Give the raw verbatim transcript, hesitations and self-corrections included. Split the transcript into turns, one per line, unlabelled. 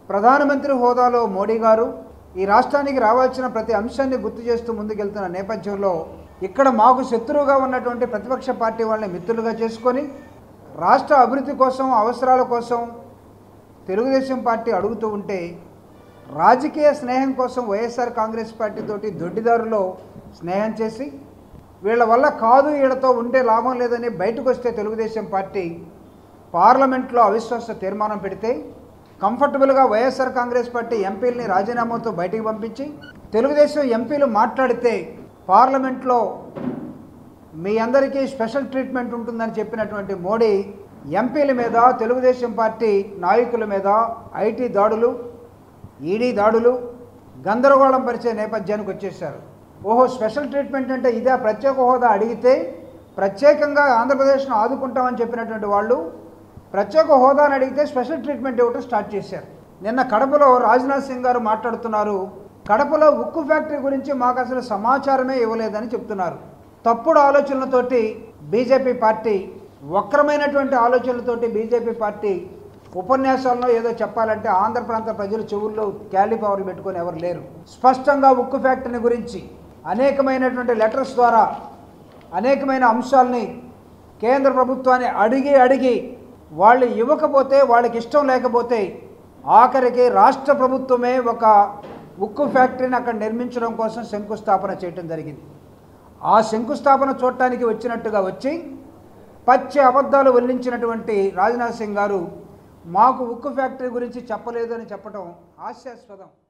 ప్రధానమంత్రి హోదాలో మోడీ గారు ఈ రాష్ట్రానికి రావాల్సిన ప్రతి అంశాన్ని గుర్తు చేస్తూ ముందుకెళ్తున్న నేపథ్యంలో ఇక్కడ మాకు శత్రువుగా ఉన్నటువంటి ప్రతిపక్ష పార్టీ వాళ్ళని మిత్రులుగా చేసుకొని రాష్ట్ర అభివృద్ధి కోసం అవసరాల కోసం తెలుగుదేశం పార్టీ అడుగుతూ ఉంటే రాజకీయ స్నేహం కోసం వైఎస్ఆర్ కాంగ్రెస్ పార్టీ తోటి దొడ్డిదారులో స్నేహం చేసి వీళ్ళ వల్ల కాదు వీళ్ళతో ఉంటే లాభం లేదని బయటకు వస్తే తెలుగుదేశం పార్టీ పార్లమెంట్లో అవిశ్వాస తీర్మానం పెడితే కంఫర్టబుల్గా వైఎస్ఆర్ కాంగ్రెస్ పార్టీ ఎంపీలని రాజీనామాతో బయటికి పంపించి తెలుగుదేశం ఎంపీలు మాట్లాడితే పార్లమెంట్లో మీ అందరికీ స్పెషల్ ట్రీట్మెంట్ ఉంటుందని చెప్పినటువంటి మోడీ ఎంపీల మీద తెలుగుదేశం పార్టీ నాయకుల మీద ఐటీ దాడులు ఈడీ దాడులు గందరగోళం పరిచే నేపథ్యానికి వచ్చేశారు. ఓహో స్పెషల్ ట్రీట్మెంట్ అంటే ఇదే ప్రత్యేక హోదా అడిగితే ప్రత్యేకంగా ఆంధ్రప్రదేశ్ను ఆదుకుంటామని చెప్పినటువంటి వాళ్ళు ప్రత్యేక హోదాను అడిగితే స్పెషల్ ట్రీట్మెంట్ ఇవ్వటం స్టార్ట్ చేశారు. నిన్న కడపలో రాజ్నాథ్ సింగ్ గారు మాట్లాడుతున్నారు, కడపలో ఉక్కు ఫ్యాక్టరీ గురించి మాకు అసలు సమాచారమే ఇవ్వలేదని చెప్తున్నారు. తప్పుడు ఆలోచనలతోటి బీజేపీ పార్టీ వక్రమైనటువంటి ఆలోచనలతోటి బీజేపీ పార్టీ ఉపన్యాసాల్లో ఏదో చెప్పాలంటే ఆంధ్ర ప్రాంత ప్రజలు చెవుల్లో క్యాలిపవర్లు పెట్టుకొని ఎవరు లేరు. స్పష్టంగా ఉక్కు ఫ్యాక్టరీ గురించి అనేకమైనటువంటి లెటర్స్ ద్వారా అనేకమైన అంశాలని కేంద్ర ప్రభుత్వాన్ని అడిగి అడిగి వాళ్ళు ఇవ్వకపోతే వాళ్ళకి ఇష్టం లేకపోతే ఆఖరికి రాష్ట్ర ప్రభుత్వమే ఒక ఉక్కు ఫ్యాక్టరీని అక్కడ నిర్మించడం కోసం శంకుస్థాపన చేయడం జరిగింది. ఆ శంకుస్థాపన చూడటానికి వచ్చినట్టుగా వచ్చి పచ్చి అబద్ధాలు వల్లించినటువంటి రాజ్నాథ్ సింగ్ గారు మాకు ఉక్కు ఫ్యాక్టరీ గురించి చెప్పలేదు అని చెప్పడం హాస్యాస్పదం.